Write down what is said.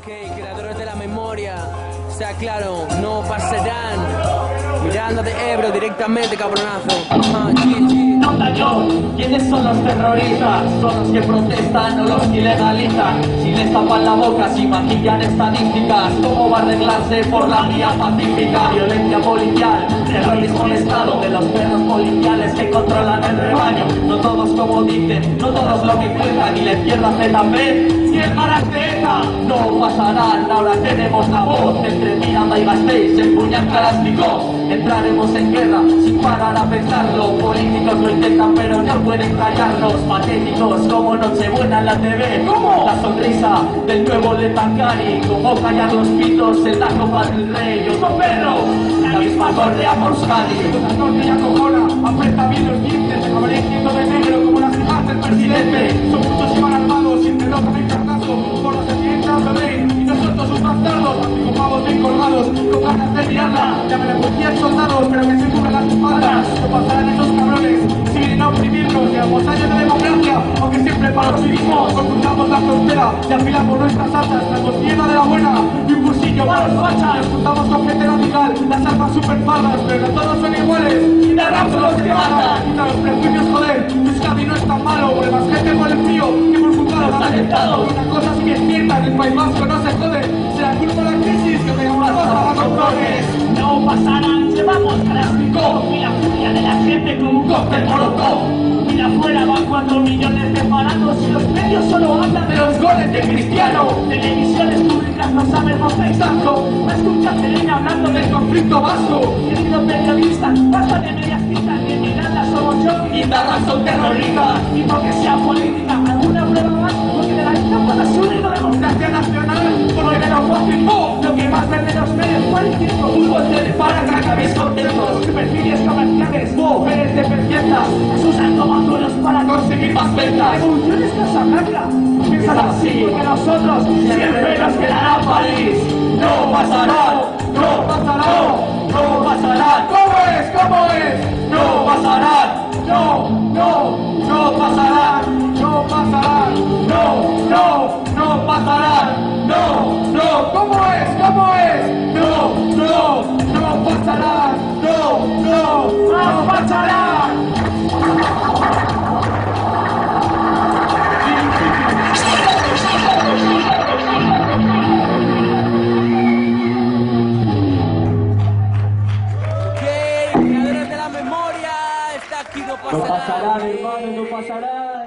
Creadores de la memoria, sea claro, no pasarán. Miranda de Ebro directamente, cabronazo. Nota yo, ¿quiénes son los terroristas? Son los que protestan o los que ilegalizan. Si les tapan la boca, si maquillan estadísticas. ¿Cómo va a arreglarse por la vía pacífica? Violencia policial, terrorismo de estado, de los perros policiales que controlan el rebaño. No todos como dicen, no todos lo que cuentan. Ni la izquierda ZP, ni el Maraceta. No pasarán, ahora tenemos la voz. Entre Miranda y Gasteiz se empuñan Kalashnikov. Entraremos en guerra sin parar a pensarlo. Políticos lo intentan pero no pueden callarnos. Patéticos como Nochebuena en la TV. ¿Cómo? La sonrisa del nuevo Letancari. Como callar los pitos en la copa del rey. Yo soy Pedro, la misma correa por Euskadi. La corte ya cojona, aprieta bien los dientes. Amaneciendo de negro como las hijas del presidente. Son muchos y van armados, sin reloj en el cartazo. Por los sentimientos de ley y nosotros sus bastardos. Anticopavos bien colgados, con ganas de mirarla. Llamen a policías soldados, pero que se cubran las espaldas. No pasarán esos cabrones, si vienen a oprimirnos. Llevamos años de democracia, aunque siempre para los mismos. Ocultamos la frontera y afilamos nuestras armas. La costilla de la buena y un cursillo para los fachas. Nos juntamos con gente radical, las armas super pardas, pero no todos son iguales. Y de rap son los que matan. Quita los prejuicios, joder, Euskadi no es tan malo. Por más gente por el frío que por juzgar los atentados. Una cosa sí que es cierta, en el País Vasco no se jode. Será culpa de la crisis que pegamos a los controles. No pasarán, llevamos Kalashnikov. Y la furia de la gente como un cóctel molotov. Mira afuera van 4 millones de parados. Y los medios solo hablan de los goles de Cristiano. Televisiones públicas no saben más exacto. No escuchas a Elena hablando del conflicto vasco. Querido periodista, basta de medias tintas. Que Miranda somos yo y Darra son terroristas. Y porque sea política, alguna prueba más. Porque de la lista para su única democracia nacional. Por el neofascismo, lo que más vende los medios. Cualquier fútbol tele para que acabéis contentos. Perfiles comerciales, mujeres dependientes. Se usan como anzuelos para conseguir más ventas. Revoluciones Casablanca. Piensan así, porque nosotros siempre nos quedará París. No pasarán, no pasarán, no pasarán. ¿Cómo es? ¿Cómo es? No pasarán, no pasarán, No pasarán. no pasarán, no, ¿Cómo es? ¿Cómo es? no pasarán, no pasarán. Creadores de la memoria, está aquí, no No pasarán. pasarán, hermano, no pasarán.